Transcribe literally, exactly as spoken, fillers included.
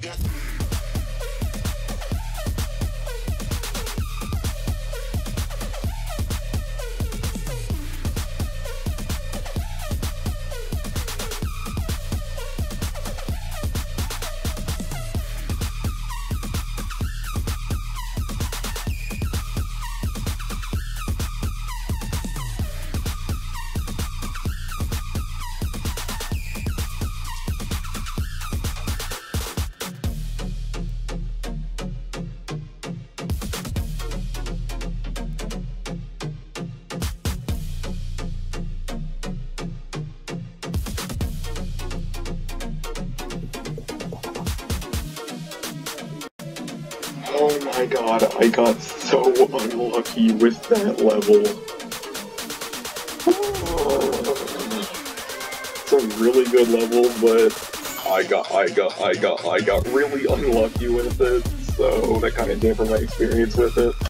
Oh my god, I got so unlucky with that level. It's a really good level, but I got, I got, I got, I got really unlucky with it, so that kind of dampened my experience with it.